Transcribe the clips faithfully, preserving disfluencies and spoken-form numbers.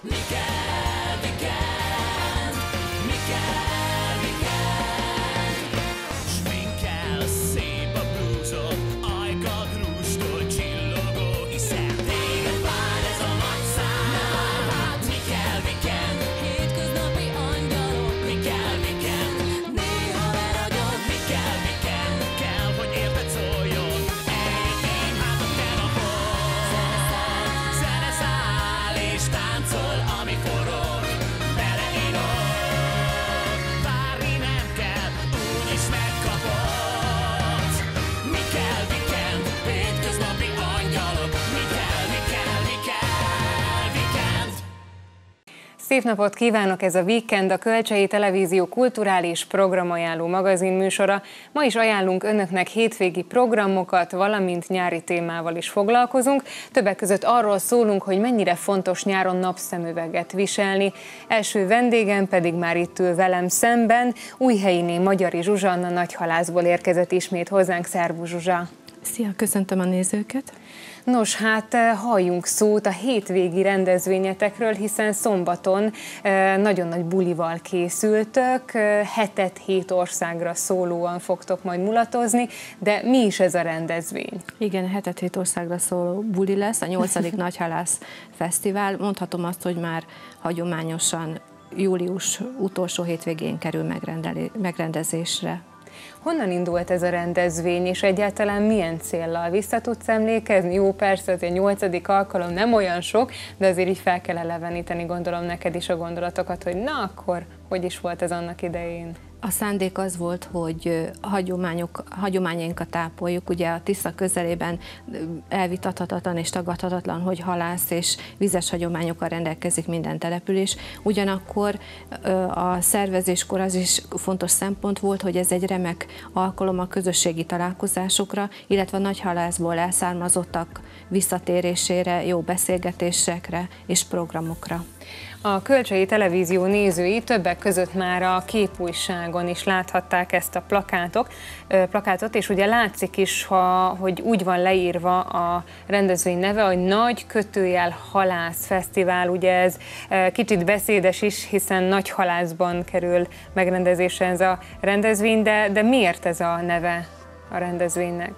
Mikkel Weekend, Mikkel Weekend. Sminkel szép a blúzod, ajkad rústól csillogó, hiszen téged vár ez a nagy szám. Mikkel Weekend, hétköznapi angyalok. Mikkel Weekend, néha leragyog. Mikkel Weekend, kell, hogy érted szóljon. Egyébként hát a telefon. Zene száll és táncol, ami forog. Beleírod, várni nem kell, úgyis megkapod. Mikkel Weekend, hétköznapi angyalok. Mikkel, Mikkel, Mikkel Weekend. Szép napot kívánok! Ez a Weekend, a Kölcsei Televízió kulturális programajánló magazinműsora. Ma is ajánlunk önöknek hétvégi programokat, valamint nyári témával is foglalkozunk. Többek között arról szólunk, hogy mennyire fontos nyáron napszemüveget viselni. Első vendégem pedig már itt ül velem szemben, Újhelyiné Magyari Zsuzsanna Nagyhalászból érkezett ismét hozzánk. Szervusz, Zsuzsa! Szia, köszöntöm a nézőket! Nos, hát halljunk szót a hétvégi rendezvényetekről, hiszen szombaton nagyon nagy bulival készültök, hetet hét országra szólóan fogtok majd mulatozni, de mi is ez a rendezvény? Igen, hetet hét országra szóló buli lesz, a nyolcadik Nagyhalász Fesztivál. Mondhatom azt, hogy már hagyományosan július utolsó hétvégén kerül megrendezésre. Honnan indult ez a rendezvény, és egyáltalán milyen céllal? Vissza tudsz emlékezni? Jó, persze, azért nyolcadik alkalom nem olyan sok, de azért így fel kell eleveníteni, gondolom neked is a gondolatokat, hogy na akkor, hogy is volt ez annak idején? A szándék az volt, hogy hagyományok, hagyományainkat ápoljuk. Ugye a Tisza közelében elvitathatatlan és tagadhatatlan, hogy halász és vizes hagyományokkal rendelkezik minden település. Ugyanakkor a szervezéskor az is fontos szempont volt, hogy ez egy remek alkalom a közösségi találkozásokra, illetve a Nagyhalászból elszármazottak visszatérésére, jó beszélgetésekre és programokra. A Kölcsei Televízió nézői többek között már a Képújságon is láthatták ezt a plakátok, plakátot, és ugye látszik is, ha, hogy úgy van leírva a rendezvény neve, hogy Nagy kötőjel Halász Fesztivál. Ugye ez kicsit beszédes is, hiszen Nagyhalászban kerül megrendezésre ez a rendezvény, de, de miért ez a neve a rendezvénynek?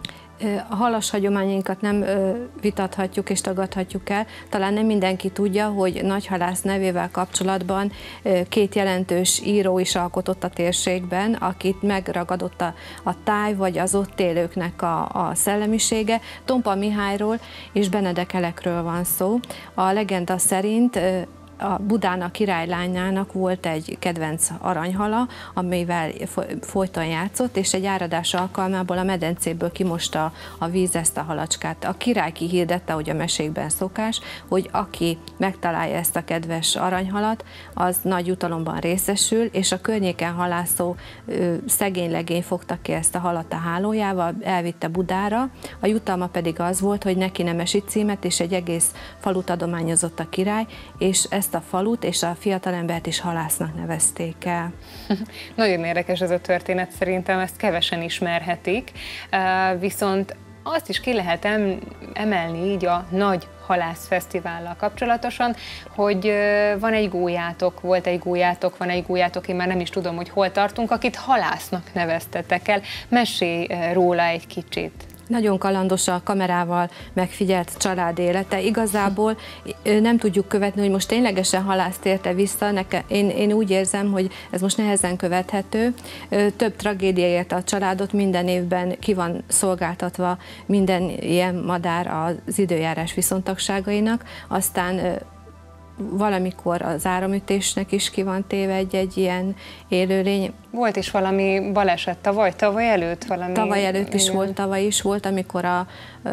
A halas hagyományainkat nem vitathatjuk és tagadhatjuk el. Talán nem mindenki tudja, hogy Nagyhalász nevével kapcsolatban két jelentős író is alkotott a térségben, akit megragadott a, a táj vagy az ott élőknek a, a szellemisége. Tompa Mihályról és Benedek Elekről van szó. A legenda szerint a Budának királylányának volt egy kedvenc aranyhala, amivel folyton játszott, és egy áradás alkalmából a medencéből kimosta a víz ezt a halacskát. A király kihirdette, hogy a mesékben szokás, hogy aki megtalálja ezt a kedves aranyhalat, az nagy jutalomban részesül, és a környéken halászó szegény legény fogta ki ezt a halat a hálójával, elvitte Budára, a jutalma pedig az volt, hogy neki nemesi címet és egy egész falut adományozott a király, és ezt a falut és a fiatalembert is halásznak nevezték el. Nagyon érdekes ez a történet, szerintem ezt kevesen ismerhetik, viszont azt is ki lehet emelni így a Nagy Halász Fesztivállal kapcsolatosan, hogy van egy gólyátok, volt egy gólyátok, van egy gólyátok, én már nem is tudom, hogy hol tartunk, akit halásznak neveztetek el. Mesélj róla egy kicsit. Nagyon kalandos a kamerával megfigyelt család élete. Igazából nem tudjuk követni, hogy most ténylegesen halász térte vissza. Neke, én, én úgy érzem, hogy ez most nehezen követhető. Több tragédia érte a családot, minden évben ki van szolgáltatva minden ilyen madár az időjárás viszontagságainak. Aztán valamikor az áramütésnek is ki van téve egy-egy ilyen élőlény. Volt is valami baleset tavaly, tavaly előtt valami? Tavaly előtt is volt, tavaly is volt, amikor a,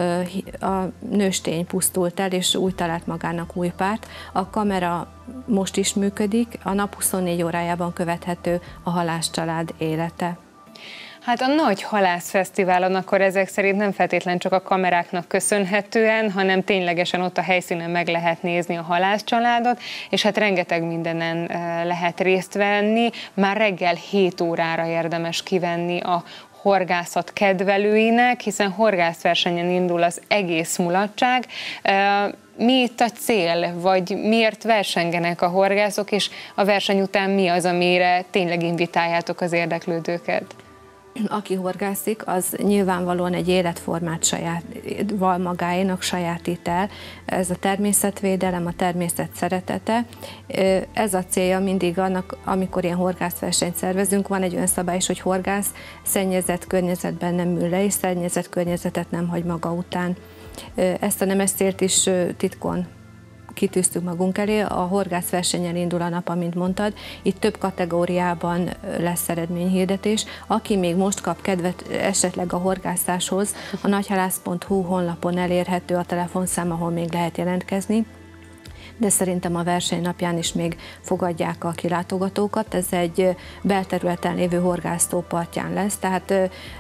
a nőstény pusztult el, és úgy talált magának új párt. A kamera most is működik, a nap huszonnégy órájában követhető a halászcsalád élete. Hát a Nagy Halász Fesztiválon akkor ezek szerint nem feltétlen csak a kameráknak köszönhetően, hanem ténylegesen ott a helyszínen meg lehet nézni a halászcsaládot, és hát rengeteg mindenen lehet részt venni. Már reggel hét órára érdemes kivenni a horgászat kedvelőinek, hiszen horgászversenyen indul az egész mulatság. Mi itt a cél, vagy miért versengenek a horgászok, és a verseny után mi az, amire tényleg invitáljátok az érdeklődőket? Aki horgászik, az nyilvánvalóan egy életformát saját, val magáénak sajátít el. Ez a természetvédelem, a természet szeretete. Ez a célja mindig annak, amikor ilyen horgászversenyt szervezünk, van egy önszabály is, hogy horgász szennyezett környezetben nem ül le, és szennyezett környezetet nem hagy maga után. Ezt a nemes célt is titkon kitűztük magunk elé. A horgászversenyen indul a nap, amint mondtad. Itt több kategóriában lesz eredményhirdetés. Aki még most kap kedvet esetleg a horgászáshoz, a nagyhalász pont hu honlapon elérhető a telefonszám, ahol még lehet jelentkezni. De szerintem a verseny napján is még fogadják a kilátogatókat. Ez egy belterületen lévő horgásztó partján lesz, tehát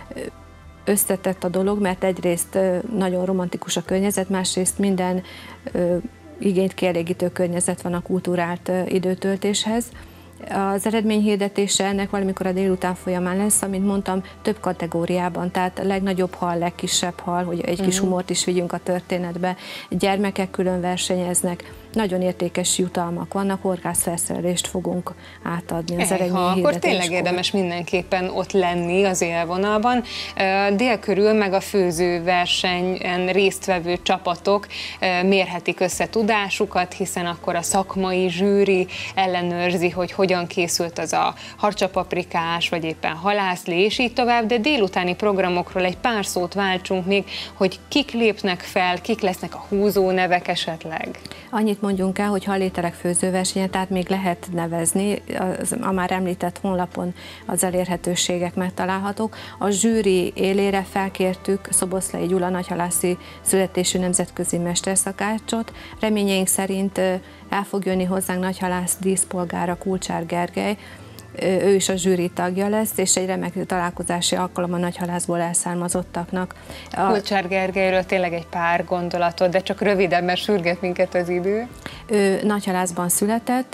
összetett a dolog, mert egyrészt nagyon romantikus a környezet, másrészt minden igényt kielégítő környezet van a kultúrált időtöltéshez. Az eredményhirdetése ennek valamikor a délután folyamán lesz, amint mondtam, több kategóriában, tehát a legnagyobb hal, legkisebb hal, hogy egy kis humort is vigyünk a történetbe. Gyermekek külön versenyeznek, nagyon értékes jutalmak vannak, horgászfelszerelést fogunk átadni az eredményhirdetéskor. Akkor tényleg érdemes mindenképpen ott lenni az élvonalban. Dél körül meg a főzőversenyen résztvevő csapatok mérhetik össze tudásukat, hiszen akkor a szakmai zsűri ellenőrzi, hogy hogyan készült az a harcsapaprikás, vagy éppen halászlé, és így tovább, de délutáni programokról egy pár szót váltsunk még, hogy kik lépnek fel, kik lesznek a húzó nevek esetleg. Annyit mondjunk el, hogy halételek főzőversenye, tehát még lehet nevezni, az, a már említett honlapon az elérhetőségek megtalálhatók. A zsűri élére felkértük Szoboszlai Gyula nagyhalászi születésű nemzetközi mesterszakácsot. Reményeink szerint el fog jönni hozzánk nagyhalász díszpolgára, Kulcsár Gergely, ő is a zsűri tagja lesz, és egy remek találkozási alkalom a nagyhalászból elszármazottaknak. A... Kulcsár Gergelyről tényleg egy pár gondolatot, de csak röviden, mert sürget minket az idő. Ő nagyhalászban született,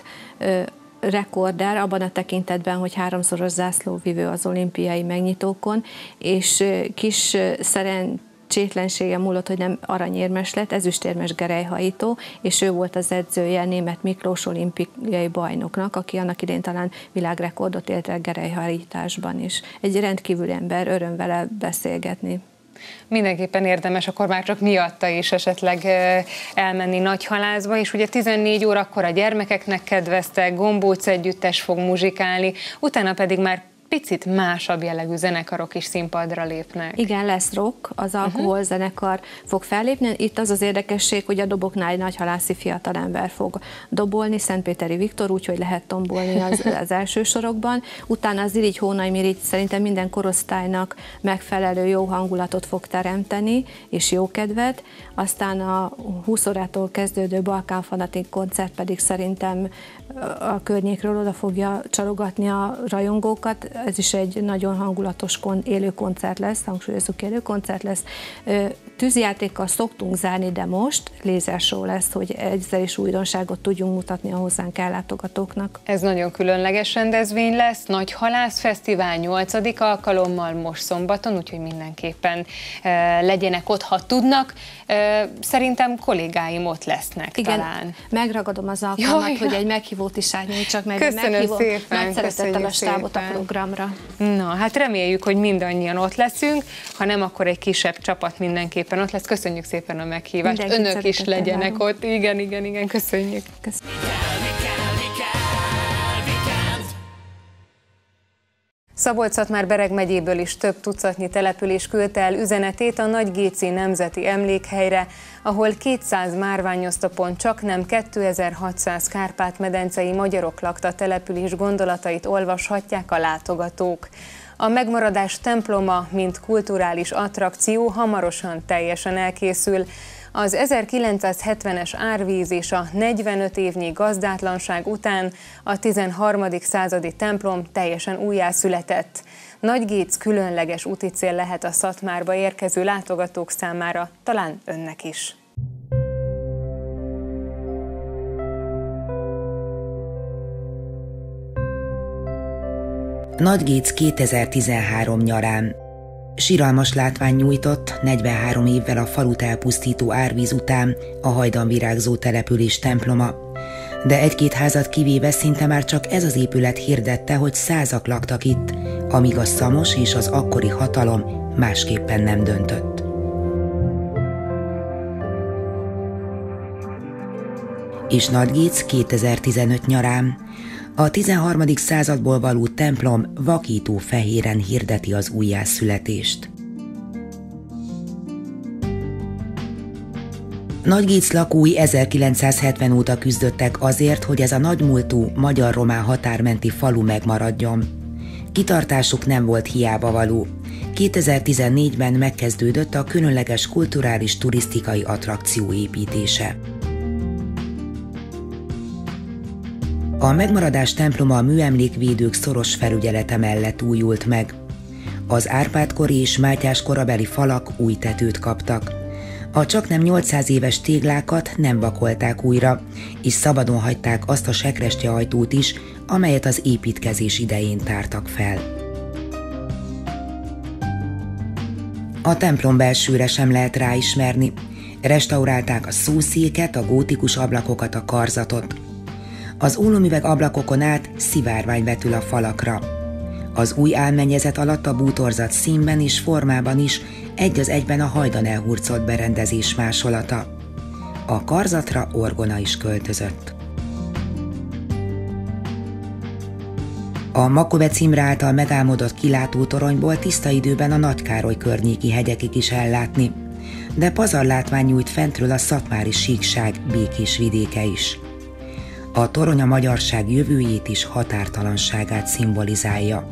rekorder abban a tekintetben, hogy háromszoros zászlóvivő az olimpiai megnyitókon, és kis szeren csétlensége múlott, hogy nem aranyérmes lett, ezüstérmes gerelyhajító, és ő volt az edzője Németh Miklós olimpiai bajnoknak, aki annak idén talán világrekordot élt el gerelyhajításban is. Egy rendkívüli ember, öröm vele beszélgetni. Mindenképpen érdemes akkor már csak miatta is esetleg elmenni Nagyhalászba, és ugye tizennégy órakor a gyermekeknek kedveztek, Gombóc együttes fog muzsikálni, utána pedig már picit másabb jellegű zenekarok is színpadra lépnek. Igen, lesz rock, az alkohol zenekar fog fellépni. Itt az az érdekesség, hogy a doboknál egy nagyhalászi fiatalember fog dobolni, Szentpéteri Viktor, úgyhogy lehet tombolni az, az első sorokban. Utána az Irigy Hónai Mirigy szerintem minden korosztálynak megfelelő jó hangulatot fog teremteni, és jó kedvet. Aztán a húsz órától kezdődő Balkán Fanatik koncert pedig szerintem a környékről oda fogja csalogatni a rajongókat. Ez is egy nagyon hangulatos élő koncert lesz, hangsúlyozunk, élő koncert lesz. Tűzjátékkal szoktunk zárni, de most lézershow lesz, hogy egyszer is újdonságot tudjunk mutatni a hozzánk ellátogatóknak. Ez nagyon különleges rendezvény lesz, Nagyhalász Fesztivál nyolcadik alkalommal most szombaton, úgyhogy mindenképpen e, legyenek ott, ha tudnak. E, szerintem kollégáim ott lesznek. Igen, talán. Megragadom az alkalmat, Jaj, hogy egy meghívót is árnyalítsak meg. Köszönöm meghívom szépen. Nagy szeretettel a stábot szépen. A programra. Na, hát reméljük, hogy mindannyian ott leszünk, ha nem, akkor egy kisebb csapat mindenképpen ott lesz. Köszönjük szépen a meghívást. Mindenkit Önök is legyenek várom. ott. Igen, igen, igen, köszönjük. Köszönjük. Szabolcs-Szatmár-Bereg megyéből is több tucatnyi település küldte el üzenetét a Nagygéci Nemzeti Emlékhelyre, ahol kétszáz márványosztopon csaknem kétezer-hatszáz kárpát-medencei magyarok lakta település gondolatait olvashatják a látogatók. A megmaradás temploma, mint kulturális attrakció hamarosan teljesen elkészül. Az ezerkilencszázhetvenes árvíz és a negyvenöt évnyi gazdátlanság után a tizenharmadik századi templom teljesen újjászületett. Nagygéc különleges úticél lehet a Szatmárba érkező látogatók számára, talán önnek is. Nagygéc kétezer-tizenhárom nyarán. Siralmas látvány nyújtott negyvenhárom évvel a falut elpusztító árvíz után a hajdan virágzó település temploma, de egy-két házat kivéve szinte már csak ez az épület hirdette, hogy százak laktak itt, amíg a Szamos és az akkori hatalom másképpen nem döntött. És Nagygécz kétezer-tizenöt nyarán a tizenharmadik századból való templom vakító fehéren hirdeti az újjászületést. Nagygécz lakói ezerkilencszázhetven óta küzdöttek azért, hogy ez a nagymúltú magyar-román határmenti falu megmaradjon. Kitartásuk nem volt hiába való. kétezer-tizennégyben megkezdődött a különleges kulturális turisztikai attrakció építése. A megmaradás temploma a műemlékvédők szoros felügyelete mellett újult meg. Az Árpád-kori és Mátyás korabeli falak új tetőt kaptak. A csaknem nyolcszáz éves téglákat nem vakolták újra, és szabadon hagyták azt a sekrestye ajtót is, amelyet az építkezés idején tártak fel. A templom belsőre sem lehet ráismerni. Restaurálták a szószéket, a gótikus ablakokat, a karzatot. Az ólomüveg ablakokon át szivárvány vetül a falakra. Az új álmennyezet alatt a bútorzat színben és formában is egy az egyben a hajdan elhurcolt berendezés másolata. A karzatra orgona is költözött. A Makovec Imre által megálmodott kilátótoronyból tiszta időben a Nagykároly környéki hegyekig is ellátni, de pazarlátvány nyújt fentről a szatmári síkság békés vidéke is. A torony a magyarság jövőjét is határtalanságát szimbolizálja.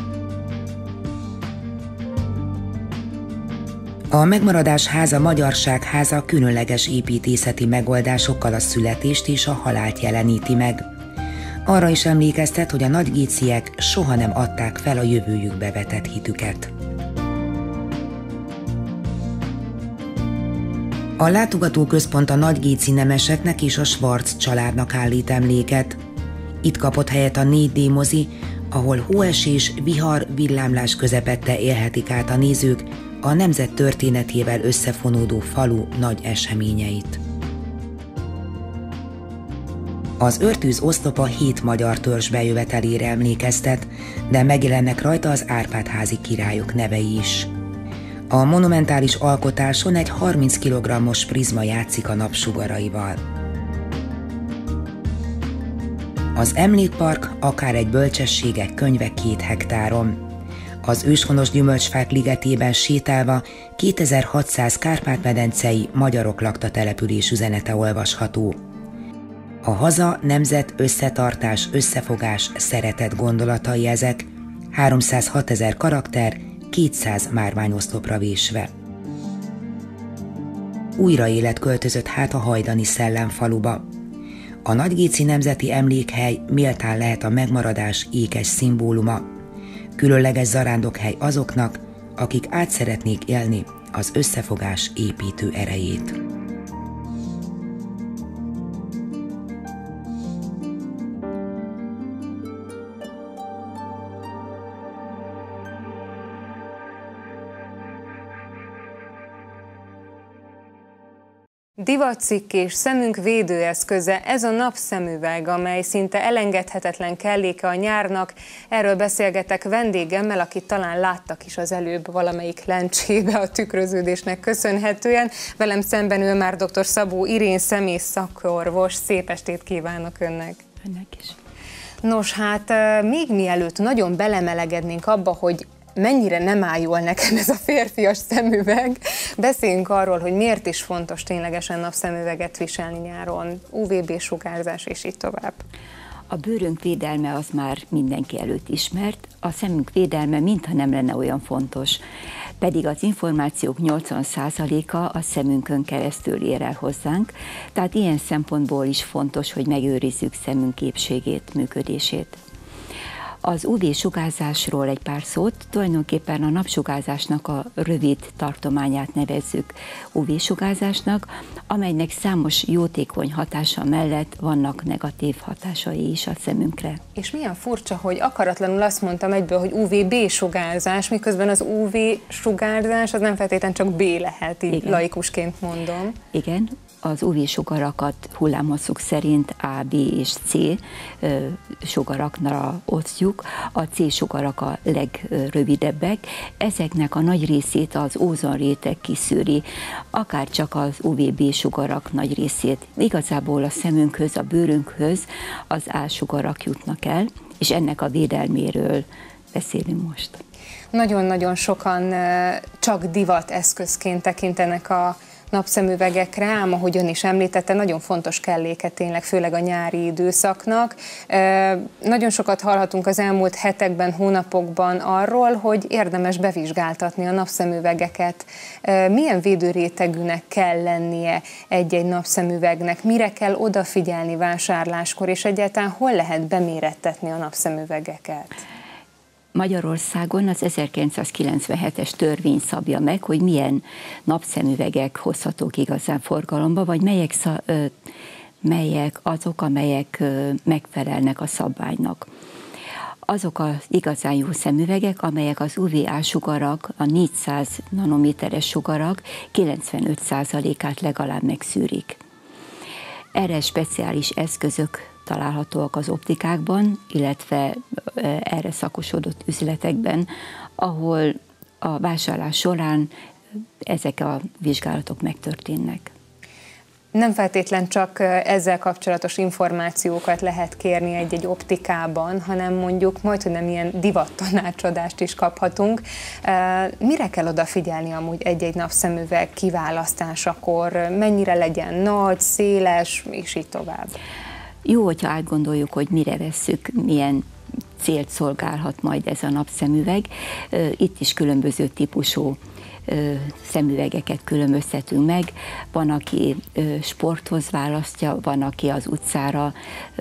A megmaradás háza Magyarság háza különleges építészeti megoldásokkal a születést és a halált jeleníti meg. Arra is emlékeztet, hogy a nagygéciek soha nem adták fel a jövőjükbe vetett hitüket. A látogatóközpont a nagygéci nemeseknek és a Schwarz családnak állít emléket. Itt kapott helyet a négy dé mozi, ahol hóesés, vihar, villámlás közepette élhetik át a nézők a nemzet történetével összefonódó falu nagy eseményeit. Az Őrtűz oszlopa hét magyar törzs bejövetelére emlékeztet, de megjelennek rajta az Árpád-házi királyok nevei is. A monumentális alkotáson egy harminc kilogrammos prizma játszik a napsugaraival. Az emlékpark akár egy bölcsességek könyve két hektáron. Az őshonos gyümölcsfák ligetében sétálva kétezer-hatszáz kárpát-medencei magyarok lakta település üzenete olvasható. A haza, nemzet, összetartás, összefogás, szeretet gondolatai ezek, háromszázhatezer karakter, kétszáz márványoszlopra vésve. Újra élet költözött hát a hajdani szellemfaluba. A nagygéci nemzeti emlékhely méltán lehet a megmaradás ékes szimbóluma, különleges zarándokhely azoknak, akik át szeretnék élni az összefogás építő erejét. Divatcikk és szemünk védőeszköze, ez a napszemüveg, amely szinte elengedhetetlen kelléke a nyárnak. Erről beszélgetek vendégemmel, akit talán láttak is az előbb valamelyik lencsébe a tükröződésnek köszönhetően. Velem szemben ül már dr. Szabó Irén, szemész szakorvos. Szép estét kívánok önnek! Önnek is. Nos, hát még mielőtt nagyon belemelegednénk abba, hogy mennyire nem áll jól nekem ez a férfias szemüveg, beszéljünk arról, hogy miért is fontos ténylegesen napszemüveget viselni nyáron, u vé bé-sugárzás és így tovább. A bőrünk védelme az már mindenki előtt ismert, a szemünk védelme mintha nem lenne olyan fontos, pedig az információk nyolcvan százaléka a szemünkön keresztül ér el hozzánk, tehát ilyen szempontból is fontos, hogy megőrizzük szemünk épségét, működését. Az ú vé-sugárzásról egy pár szót, tulajdonképpen a napsugárzásnak a rövid tartományát nevezzük ú vé-sugárzásnak, amelynek számos jótékony hatása mellett vannak negatív hatásai is a szemünkre. És milyen furcsa, hogy akaratlanul azt mondtam egyből, hogy ú vé bé-sugárzás, miközben az ú vé-sugárzás az nem feltétlenül csak B lehet, így Igen. laikusként mondom. Igen. Az ú vé-sugarakat hullámhosszuk szerint A, B és C sugarakra osztjuk. A C sugarak a legrövidebbek. Ezeknek a nagy részét az ózonréteg kiszűri, akár csak az ú vé bé-sugarak nagy részét. Igazából a szemünkhöz, a bőrünkhöz az A sugarak jutnak el, és ennek a védelméről beszélünk most. Nagyon-nagyon sokan csak divat eszközként tekintenek a napszemüvegekre, ám ahogy ön is említette, nagyon fontos kelléke tényleg, főleg a nyári időszaknak. E, nagyon sokat hallhatunk az elmúlt hetekben, hónapokban arról, hogy érdemes bevizsgáltatni a napszemüvegeket. E, milyen védőrétegűnek kell lennie egy-egy napszemüvegnek, mire kell odafigyelni vásárláskor, és egyáltalán hol lehet bemérettetni a napszemüvegeket? Magyarországon az ezerkilencszázkilencvenhetes törvény szabja meg, hogy milyen napszemüvegek hozhatók igazán forgalomba, vagy melyek, melyek azok, amelyek megfelelnek a szabványnak. Azok az igazán jó szemüvegek, amelyek az ú vé á sugarak, a négyszáz nanométeres sugarak kilencvenöt százalékát legalább megszűrik. Erre speciális eszközök találhatóak az optikákban, illetve erre szakosodott üzletekben, ahol a vásárlás során ezek a vizsgálatok megtörténnek. Nem feltétlen csak ezzel kapcsolatos információkat lehet kérni egy-egy optikában, hanem mondjuk majd, hogy nem ilyen divattanácsadást is kaphatunk. Mire kell odafigyelni amúgy egy-egy napszemüveg kiválasztásakor? Mennyire legyen nagy, széles, és így tovább? Jó, hogyha átgondoljuk, hogy mire vesszük, milyen célt szolgálhat majd ez a napszemüveg. Itt is különböző típusú szemüvegeket különböztetünk meg. Van, aki sporthoz választja, van, aki az utcára,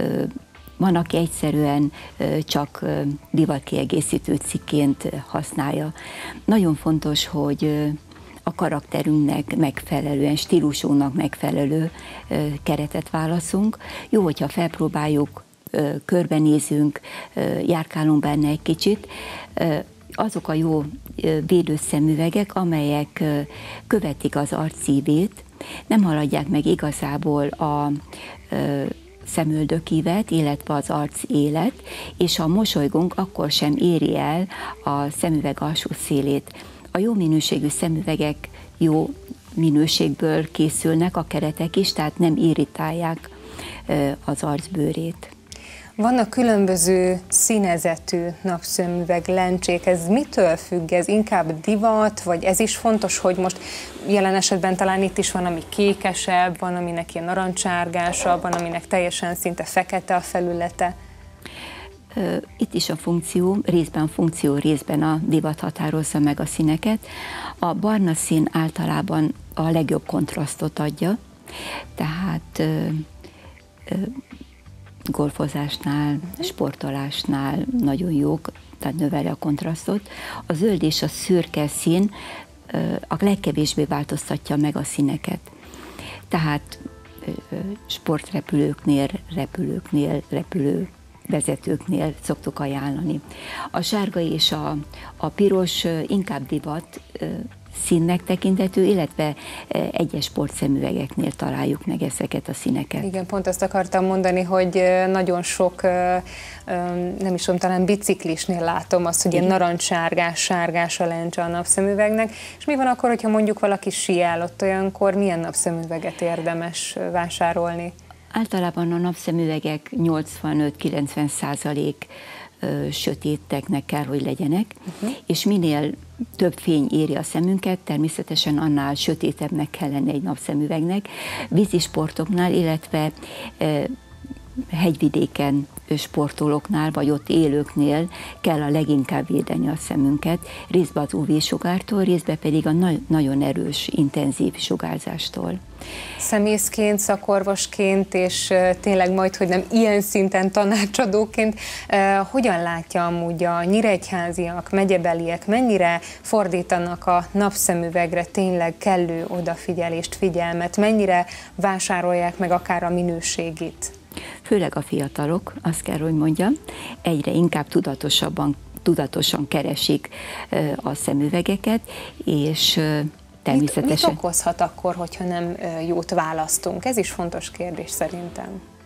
van, aki egyszerűen csak divatkiegészítő cikként használja. Nagyon fontos, hogy a karakterünknek megfelelően, stílusunknak megfelelő keretet válaszunk. Jó, hogyha felpróbáljuk, körbenézünk, járkálunk benne egy kicsit. Azok a jó védőszemüvegek, amelyek követik az arcívét, nem haladják meg igazából a szemöldökívet, illetve az arcélet, és ha mosolygunk, akkor sem éri el a szemüveg alsó szélét. A jó minőségű szemüvegek jó minőségből készülnek, a keretek is, tehát nem irritálják az arcbőrét. Vannak különböző színezetű napszemüveg lencsék, ez mitől függ? Ez inkább divat, vagy ez is fontos, hogy most jelen esetben talán itt is van, ami kékesebb, van, aminek ilyen narancsárgásabb, van, aminek teljesen szinte fekete a felülete? Itt is a funkció, részben a funkció, részben a divat határozza meg a színeket. A barna szín általában a legjobb kontrasztot adja, tehát ö, ö, golfozásnál, sportolásnál nagyon jók, tehát növeli a kontrasztot. A zöld és a szürke szín ö, a legkevésbé változtatja meg a színeket. Tehát ö, sportrepülőknél, repülőknél, repülő vezetőknél szoktuk ajánlani. A sárga és a, a piros inkább divat színnek tekintető, illetve egyes sportszemüvegeknél találjuk meg ezeket a színeket. Igen, pont azt akartam mondani, hogy nagyon sok, nem is tudom, talán biciklisnél látom azt, hogy ilyen narancssárgás, sárgás a lencse a napszemüvegnek. És mi van akkor, hogyha mondjuk valaki síel, ott olyankor milyen napszemüveget érdemes vásárolni? Általában a napszemüvegek nyolcvanöt-kilencven százalék sötéteknek kell, hogy legyenek, uh-huh. és minél több fény éri a szemünket, természetesen annál sötétebbnek kell lenni egy napszemüvegnek. Vízisportoknál, illetve e, hegyvidéken sportolóknál, vagy ott élőknél kell a leginkább védeni a szemünket, részben az ú vé-sugártól, részben pedig a na- nagyon erős, intenzív sugárzástól. Szemészként, szakorvosként, és tényleg majd, hogy nem ilyen szinten tanácsadóként, hogyan látja amúgy a nyíregyháziak, megyebeliek, mennyire fordítanak a napszemüvegre tényleg kellő odafigyelést, figyelmet, mennyire vásárolják meg akár a minőségét? Főleg a fiatalok, azt kell, hogy mondjam, egyre inkább tudatosabban, tudatosan keresik a szemüvegeket, és természetesen... Mit, mit okozhat akkor, hogyha nem jót választunk? Ez is fontos kérdés szerintem.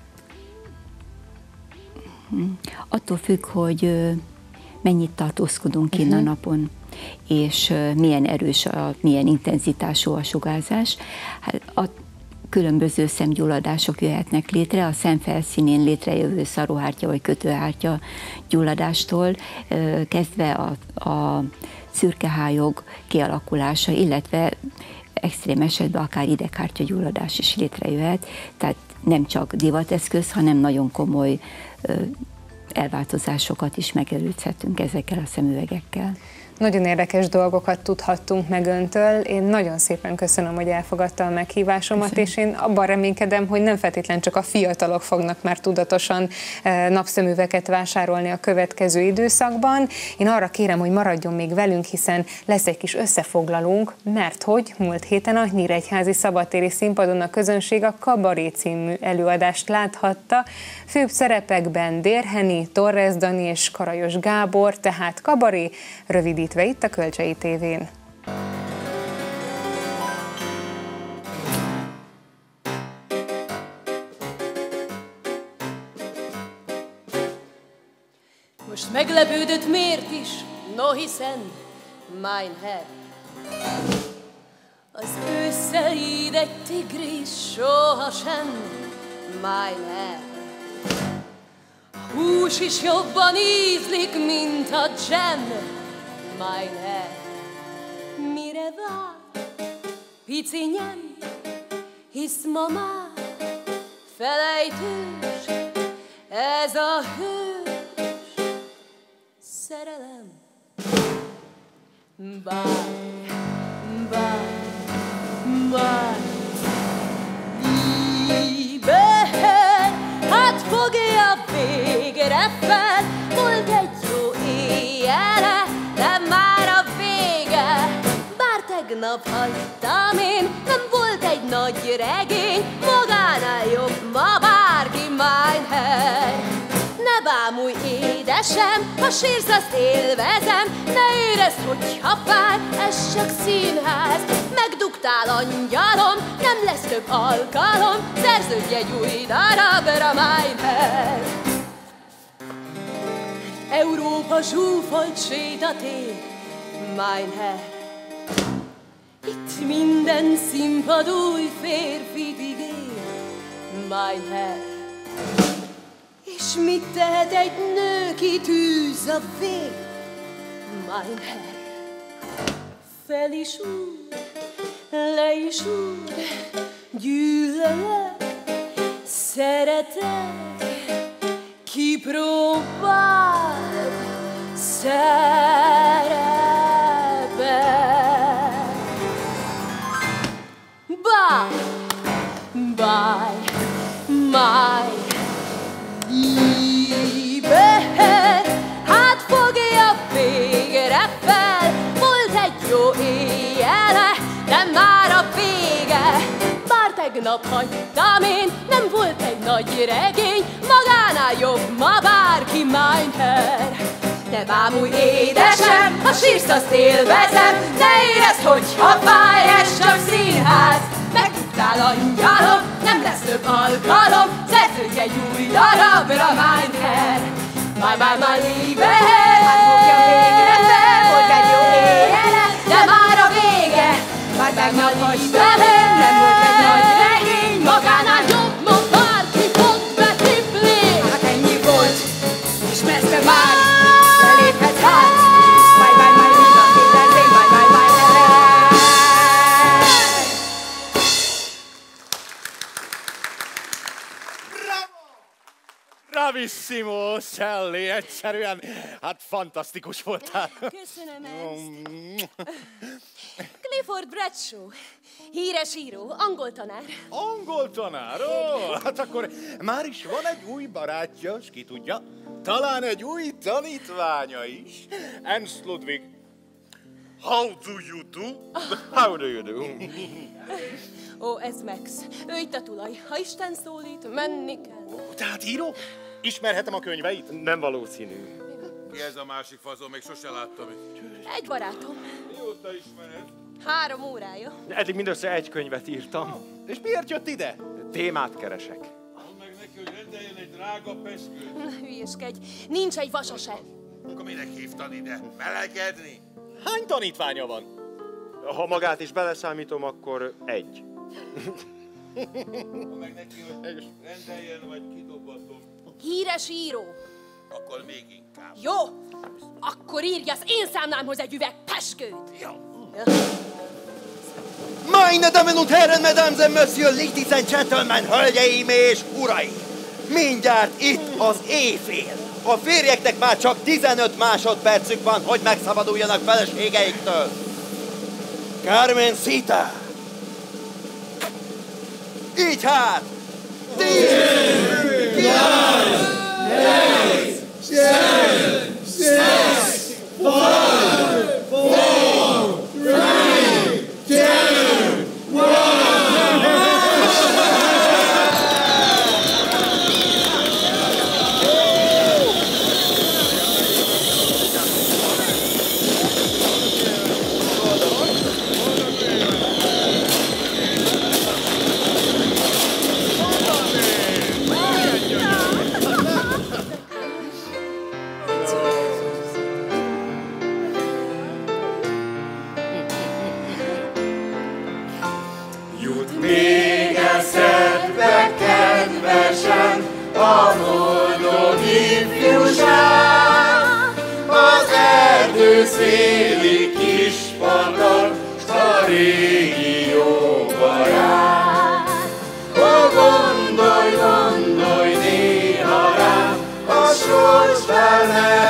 Attól függ, hogy mennyit tartózkodunk kinn uh-huh. a napon, és milyen erős, a, milyen intenzitású a sugárzás. Hát a különböző szemgyulladások jöhetnek létre, a szem felszínén létrejövő szaróhártya vagy kötőhártya gyulladástól kezdve a, a szürkehályog kialakulása, illetve extrém esetben akár ideghártya gyulladás is létrejöhet, tehát nem csak divateszköz, hanem nagyon komoly elváltozásokat is megelőzhetünk ezekkel a szemüvegekkel. Nagyon érdekes dolgokat tudhattunk meg öntől. Én nagyon szépen köszönöm, hogy elfogadta a meghívásomat, köszönöm. És én abban reménykedem, hogy nem feltétlenül csak a fiatalok fognak már tudatosan napszemüveget vásárolni a következő időszakban. Én arra kérem, hogy maradjon még velünk, hiszen lesz egy kis összefoglalónk, mert hogy múlt héten a Nyíregyházi Szabadtéri Színpadon a közönség a Kabaré című előadást láthatta. Főbb szerepekben Dérheni, Torres Dani és Karajos Gábor, tehát Kabaré, rövidítve itt a Kölcsei tévén. Most meglepődött miért is, no hiszen, mein Herr. Az ősszel íd egy tigris sohasem, mein Herr. Hús is jobban ízlik, mint a dzsem, mein Herr. Mire vár, pici nyem, hisz ma már felejtős ez a hős szerelem. Bár, bár, bár, Liebe, hát fogja végre fel, volt egy jó éjjele, de már a vége. Bár tegnap hagytam én, nem volt egy nagy regény, magánál jobb ma bárki, mein Herr. Ne bámulj édesem, ha sírsz, azt élvezem, ne érezd, hogyha fáj, ez csak színház. Megdugtál, angyalom, nem lesz több alkalom, szerződj egy új darabra, mein Herr. Európa zsúfolt sétatér, mein Herr. Itt minden színpad új férfit ígér, mein Herr. És mit tehet egy nő, ki tűz a vér, mein Herr. Fel is úr, le is úr, gyűlölök, szeretek, kipróbáld szerepet. Bye, bye, my Liebe, hát fogja végre fel, volt egy jó éjjele, de már a vége. Bár tegnap hagytam én, nem volt egy nagy regény, magánál jobb ma bárki, mein Herr. Ne bámulj édesem, ha sírsz, azt élvezem, ne érezd, hogyha fáj, ez csak színház. Megdugtál, angyalom, nem lesz több alkalom, szerződj egy új darabra, mein Herr. My, my, my Liebe, hát fogja végre fel, volt egy jó éjjele, de már a vége. Bár tegnap hagytam én, nem volt egy nagy regény, magánál jobb ma bárki, pont betipli. Hát ennyi volt, és messze már, beléphetsz hát. My, my, my Liebe, Péterzén, my, my, my Bravissimo, Sally, egyszerűen, hát fantasztikus voltál. Köszönöm ezt. Clifford Bradshaw, híres író, angol tanár. Angol tanár? Ó, hát akkor már is van egy új barátja, s ki tudja, talán egy új tanítványa is. Ernst Ludwig. How do you do? How do you do? Ó, ez Max. Ő itt a tulaj. Ha Isten szólít, menni kell. Tehát író? Ismerhetem a könyveit? Nem valószínű. Ki ez a másik fazon? Még sose láttam itt. Egy barátom. Mióta ismered? Három órája. Eddig mindössze egy könyvet írtam. És miért jött ide? Témát keresek. Mondd meg neki, hogy rendeljen egy drága peskőt. Na, hülyeskedj. Nincs egy vasa se. Akkor minek hívtad ide? Melegedni? Hány tanítványa van? Ha magát is beleszámítom, akkor egy. Mondd meg neki, hogy rendeljen, vagy kidobhatom. Híres író. Akkor még inkább. Jó. Akkor írj az én számlámhoz egy üveg peskőt. Jó. Meine Damen und Herren, Mesdames et Messieurs, Ladies and Gentlemen, hölgyeim és uraim! Mindjárt itt az éjfél. A férjeknek már csak tizenöt másodpercük van, hogy megszabaduljanak feleségeiktől. Carmencita! Így hát! Tíz! Kilenc! Nyolc! Kilenc! Six! Five! Four! Three! Two! One! Még eszedbe kedvesen a boldog ifjúság, az erdő széli kis patak, s a régi jó barát. Ó, gondolj, gondolj néha rám, a sors fel